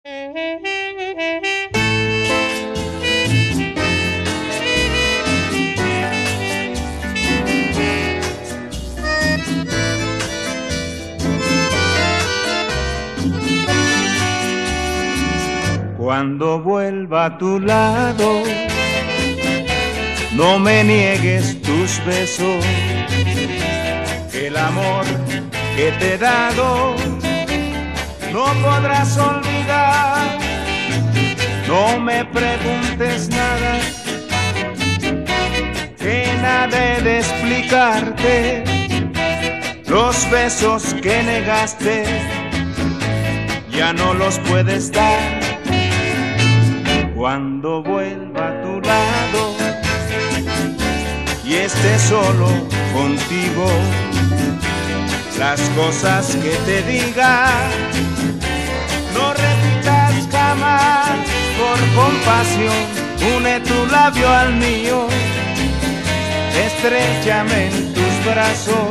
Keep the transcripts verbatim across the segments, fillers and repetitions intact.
Cuando vuelva a tu lado, no me niegues tus besos, que el amor que te he dado no podrás olvidar. No me preguntes nada, que nada he de explicarte. Los besos que negaste ya no los puedes dar. Cuando vuelva a tu lado y esté solo contigo, las cosas que te diga no repitas jamás. Por compasión, une tu labio al mío, estréchame en tus brazos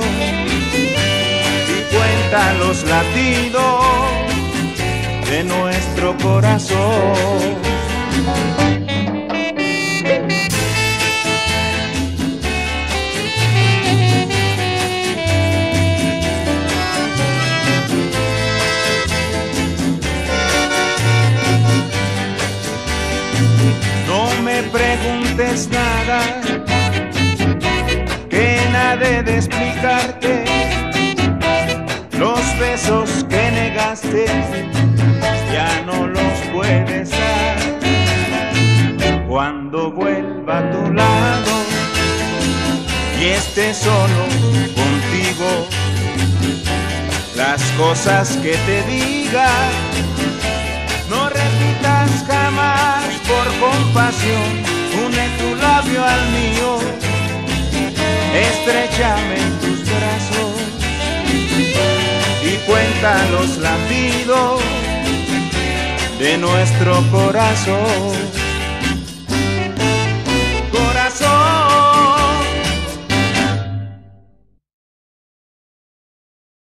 y cuenta los latidos de nuestro corazón. No me preguntes nada, que nada he de explicarte. Los besos que negaste ya no los puedes dar. Cuando vuelva a tu lado y esté solo contigo, las cosas que te diga no repitas jamás. Por compasión, une tu labio al mío, estréchame en tus brazos y cuenta los latidos de nuestro corazón.